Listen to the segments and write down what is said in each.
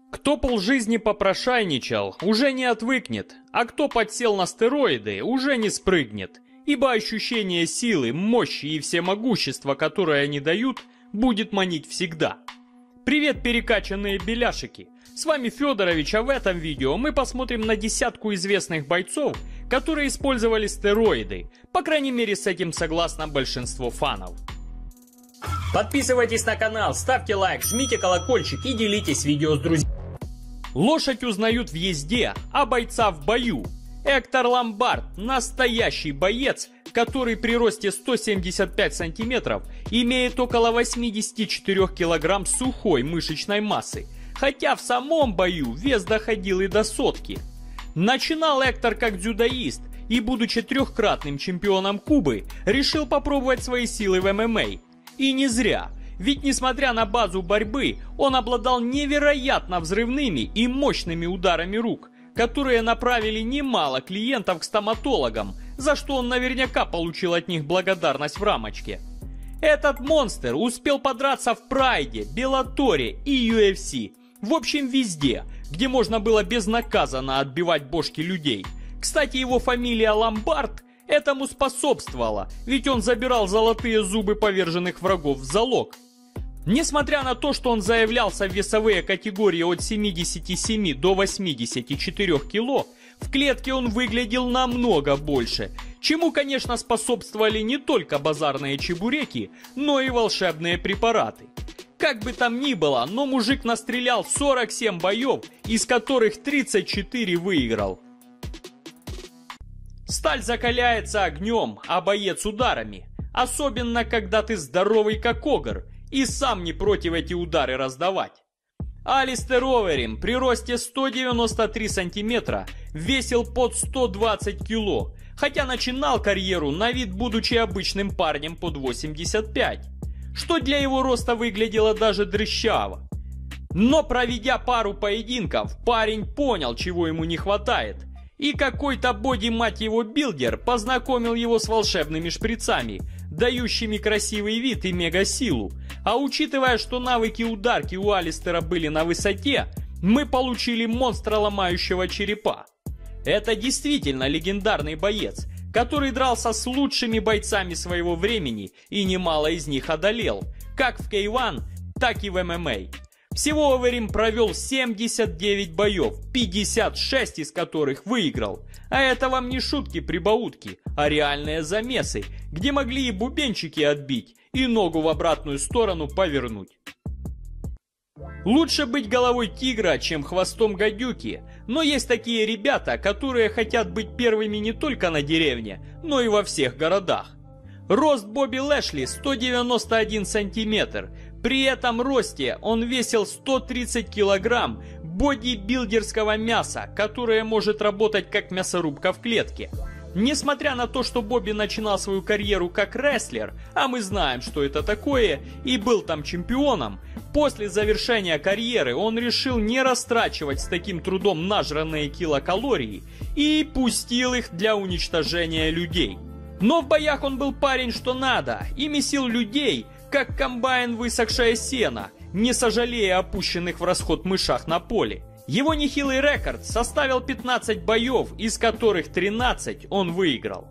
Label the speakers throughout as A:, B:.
A: Кто полжизни попрошайничал, уже не отвыкнет, а кто подсел на стероиды, уже не спрыгнет, ибо ощущение силы, мощи и всемогущества, которое они дают, будет манить всегда. Привет, перекачанные беляшики! С вами Федорович, а в этом видео мы посмотрим на десятку известных бойцов, которые использовали стероиды, по крайней мере с этим согласно большинство фанов. Подписывайтесь на канал, ставьте лайк, жмите колокольчик и делитесь видео с друзьями. Лошадь узнают в езде, а бойца в бою. Эктор Ломбард – настоящий боец, который при росте 175 сантиметров имеет около 84 килограмм сухой мышечной массы, хотя в самом бою вес доходил и до сотки. Начинал Эктор как дзюдоист и, будучи трехкратным чемпионом Кубы, решил попробовать свои силы в ММА. И не зря. Ведь несмотря на базу борьбы, он обладал невероятно взрывными и мощными ударами рук, которые направили немало клиентов к стоматологам, за что он наверняка получил от них благодарность в рамочке. Этот монстр успел подраться в Прайде, Беллаторе и UFC, в общем везде, где можно было безнаказанно отбивать бошки людей. Кстати, его фамилия Ломбард этому способствовала, ведь он забирал золотые зубы поверженных врагов в залог. Несмотря на то, что он заявлялся в весовые категории от 77 до 84 кило, в клетке он выглядел намного больше, чему, конечно, способствовали не только базарные чебуреки, но и волшебные препараты. Как бы там ни было, но мужик настрелял 47 боев, из которых 34 выиграл. Сталь закаляется огнем, а боец ударами. Особенно, когда ты здоровый как огр и сам не против эти удары раздавать. Алистер Оверим при росте 193 сантиметра весил под 120 кило, хотя начинал карьеру на вид будучи обычным парнем под 85, что для его роста выглядело даже дрыщаво. Но проведя пару поединков, парень понял, чего ему не хватает. И какой-то боди, мать его, билдер познакомил его с волшебными шприцами, дающими красивый вид и мега-силу. А учитывая, что навыки ударки у Алистера были на высоте, мы получили монстра, ломающего черепа. Это действительно легендарный боец, который дрался с лучшими бойцами своего времени и немало из них одолел, как в K1, так и в ММА. Всего Оверим провел 79 боев, 56 из которых выиграл. А это вам не шутки-прибаутки, а реальные замесы, где могли и бубенчики отбить, и ногу в обратную сторону повернуть. Лучше быть головой тигра, чем хвостом гадюки, но есть такие ребята, которые хотят быть первыми не только на деревне, но и во всех городах. Рост Бобби Лэшли 191 сантиметр. При этом росте он весил 130 килограмм бодибилдерского мяса, которое может работать как мясорубка в клетке. Несмотря на то, что Бобби начинал свою карьеру как рестлер, а мы знаем, что это такое, и был там чемпионом, после завершения карьеры он решил не растрачивать с таким трудом нажранные килокалории и пустил их для уничтожения людей. Но в боях он был парень что надо и месил людей, как комбайн высохшее сено, не сожалея опущенных в расход мышах на поле. Его нехилый рекорд составил 15 боев, из которых 13 он выиграл.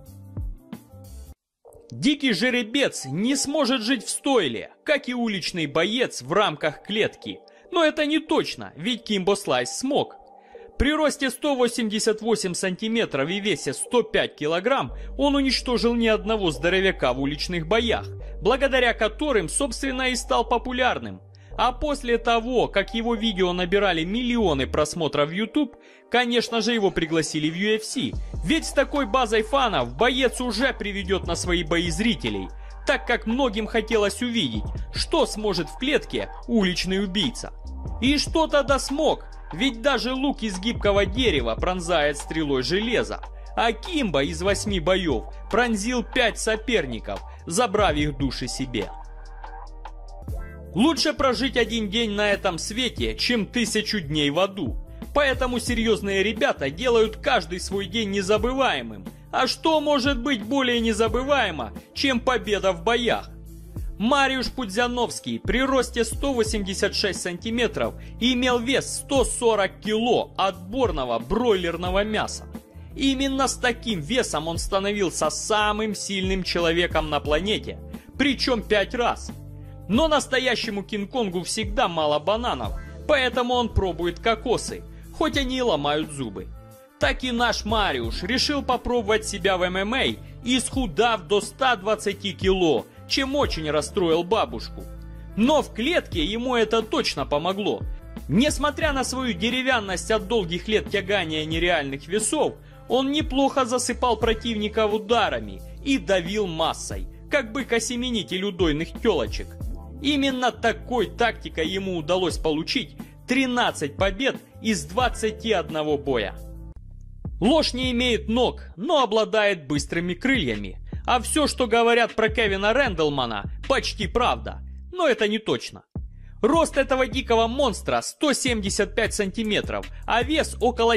A: Дикий жеребец не сможет жить в стойле, как и уличный боец в рамках клетки. Но это не точно, ведь Кимбо Слайс смог. При росте 188 сантиметров и весе 105 килограмм он уничтожил ни одного здоровяка в уличных боях, благодаря которым, собственно, и стал популярным. А после того, как его видео набирали миллионы просмотров в YouTube, конечно же его пригласили в UFC. Ведь с такой базой фанов боец уже приведет на свои бои зрителей, так как многим хотелось увидеть, что сможет в клетке уличный убийца. И что тогда смог? Ведь даже лук из гибкого дерева пронзает стрелой железа. А Кимбо из 8 боев пронзил 5 соперников, забрав их души себе. Лучше прожить один день на этом свете, чем 1000 дней в аду. Поэтому серьезные ребята делают каждый свой день незабываемым. А что может быть более незабываемо, чем победа в боях? Мариуш Пудзяновский при росте 186 сантиметров имел вес 140 кило отборного бройлерного мяса. Именно с таким весом он становился самым сильным человеком на планете, причем 5 раз. Но настоящему Кинг-Конгу всегда мало бананов, поэтому он пробует кокосы, хоть они и ломают зубы. Так и наш Мариуш решил попробовать себя в ММА, исхудав до 120 кило, чем очень расстроил бабушку. Но в клетке ему это точно помогло. Несмотря на свою деревянность от долгих лет тягания нереальных весов, он неплохо засыпал противников ударами и давил массой, как бык-осеменитель удойных телочек. Именно такой тактикой ему удалось получить 13 побед из 21 боя. Ложь не имеет ног, но обладает быстрыми крыльями. А все, что говорят про Кевина Рэндалмана, почти правда. Но это не точно. Рост этого дикого монстра 175 сантиметров, а вес около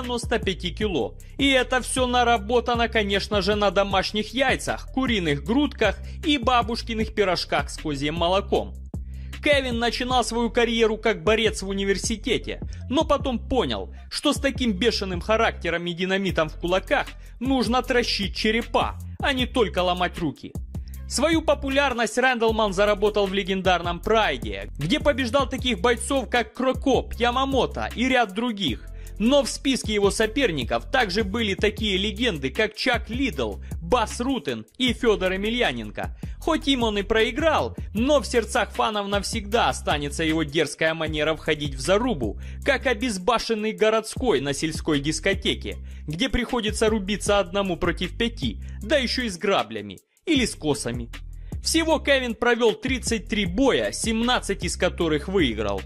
A: 95 кило. И это все наработано, конечно же, на домашних яйцах, куриных грудках и бабушкиных пирожках с козьим молоком. Кевин начинал свою карьеру как борец в университете, но потом понял, что с таким бешеным характером и динамитом в кулаках нужно трощить черепа, а не только ломать руки. Свою популярность Рэндалман заработал в легендарном Прайде, где побеждал таких бойцов, как Крокоп, Ямамото и ряд других. Но в списке его соперников также были такие легенды, как Чак Лидл, Бас Рутен и Федор Емельяненко. Хоть им он и проиграл, но в сердцах фанов навсегда останется его дерзкая манера входить в зарубу, как обезбашенный городской на сельской дискотеке, где приходится рубиться одному против 5, да еще и с граблями или с косами. Всего Кевин провел 33 боя, 17 из которых выиграл.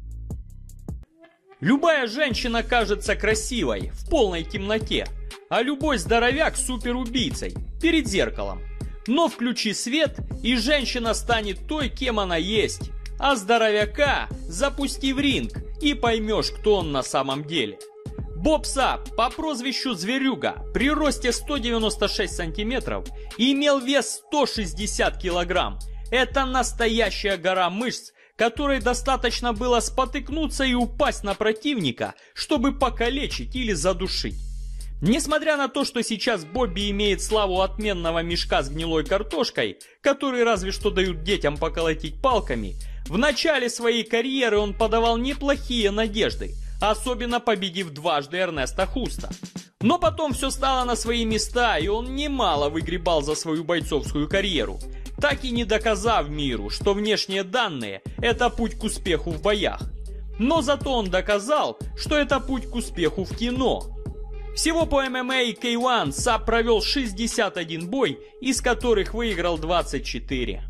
A: Любая женщина кажется красивой в полной темноте, а любой здоровяк суперубийцей перед зеркалом. Но включи свет, и женщина станет той, кем она есть, а здоровяка запусти в ринг и поймешь, кто он на самом деле. Боб Сап по прозвищу Зверюга при росте 196 сантиметров имел вес 160 килограмм. Это настоящая гора мышц, которой достаточно было спотыкнуться и упасть на противника, чтобы покалечить или задушить. Несмотря на то, что сейчас Бобби имеет славу отменного мешка с гнилой картошкой, который разве что дают детям поколотить палками, в начале своей карьеры он подавал неплохие надежды, особенно победив дважды Эрнеста Хуста. Но потом все стало на свои места, и он немало выгребал за свою бойцовскую карьеру, так и не доказав миру, что внешние данные – это путь к успеху в боях. Но зато он доказал, что это путь к успеху в кино. Всего по ММА и K1 Сап провел 61 бой, из которых выиграл 24.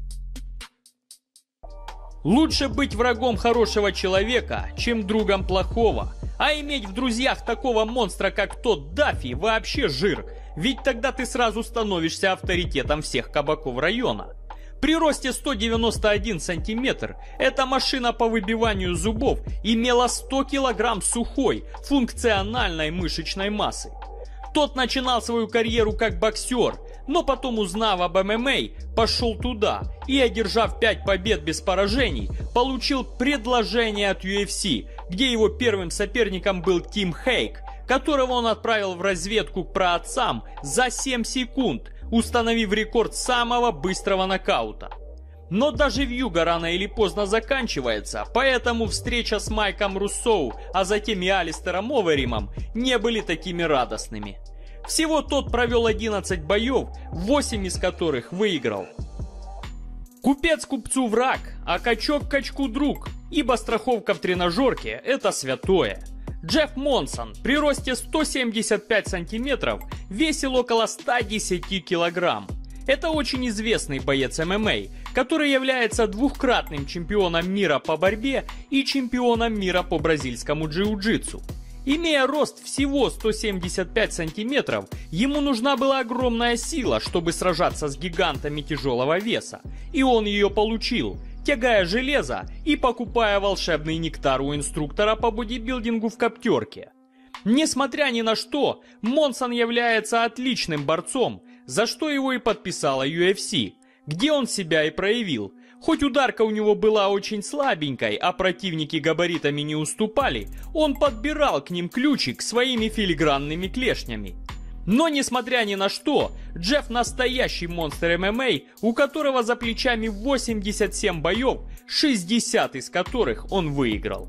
A: Лучше быть врагом хорошего человека, чем другом плохого. А иметь в друзьях такого монстра, как тот Даффи, вообще жир. Ведь тогда ты сразу становишься авторитетом всех кабаков района. При росте 191 сантиметр эта машина по выбиванию зубов имела 100 килограмм сухой, функциональной мышечной массы. Тот начинал свою карьеру как боксер, но потом, узнав об ММА, пошел туда и, одержав 5 побед без поражений, получил предложение от UFC, где его первым соперником был Тим Хейк, которого он отправил в разведку к праотцам за 7 секунд, установив рекорд самого быстрого нокаута. Но даже вьюга рано или поздно заканчивается, поэтому встреча с Майком Руссоу, а затем и Алистером Оверимом не были такими радостными. Всего тот провел 11 боев, 8 из которых выиграл. Купец купцу враг, а качок качку друг, ибо страховка в тренажерке – это святое. Джефф Монсон при росте 175 сантиметров весил около 110 килограмм. Это очень известный боец ММА, который является двукратным чемпионом мира по борьбе и чемпионом мира по бразильскому джиу-джитсу. Имея рост всего 175 сантиметров, ему нужна была огромная сила, чтобы сражаться с гигантами тяжелого веса. И он ее получил, тягая железо и покупая волшебный нектар у инструктора по бодибилдингу в коптерке. Несмотря ни на что, Монсон является отличным борцом, за что его и подписала UFC, где он себя и проявил, Хоть ударка у него была очень слабенькой, а противники габаритами не уступали, он подбирал к ним ключик своими филигранными клешнями. Но несмотря ни на что, Джефф настоящий монстр ММА, у которого за плечами 87 боев, 60 из которых он выиграл.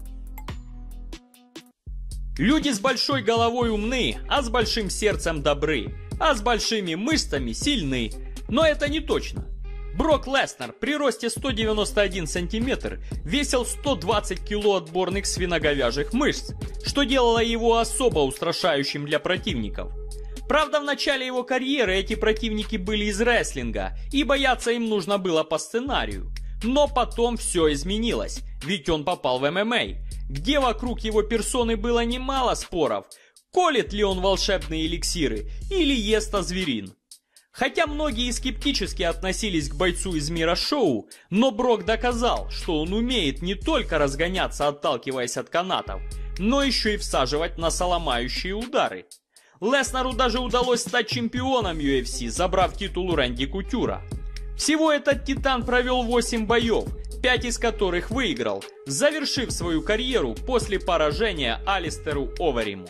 A: Люди с большой головой умны, а с большим сердцем добры, а с большими мышцами сильны. Но это не точно. Брок Леснер при росте 191 сантиметр весил 120 кило отборных свиноговяжьих мышц, что делало его особо устрашающим для противников. Правда, в начале его карьеры эти противники были из рестлинга, и бояться им нужно было по сценарию. Но потом все изменилось, ведь он попал в ММА, где вокруг его персоны было немало споров, колет ли он волшебные эликсиры или ест зверин. Хотя многие скептически относились к бойцу из мира шоу, но Брок доказал, что он умеет не только разгоняться, отталкиваясь от канатов, но еще и всаживать носоломающие удары. Леснеру даже удалось стать чемпионом UFC, забрав титул у Рэнди Кутюра. Всего этот титан провел 8 боев, 5 из которых выиграл, завершив свою карьеру после поражения Алистеру Овериму.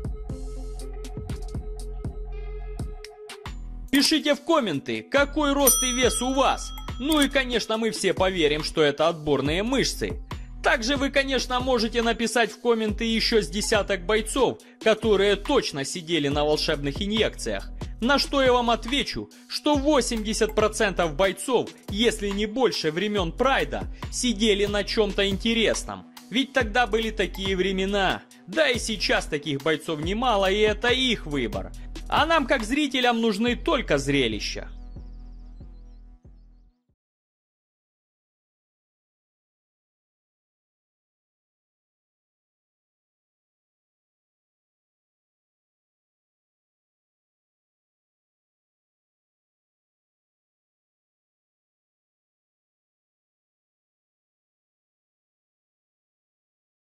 A: Пишите в комменты, какой рост и вес у вас. Ну и конечно мы все поверим, что это отборные мышцы. Также вы конечно можете написать в комменты еще с десяток бойцов, которые точно сидели на волшебных инъекциях. На что я вам отвечу, что 80% бойцов, если не больше времен Прайда, сидели на чем-то интересном. Ведь тогда были такие времена. Да и сейчас таких бойцов немало, и это их выбор. А нам, как зрителям, нужны только зрелища.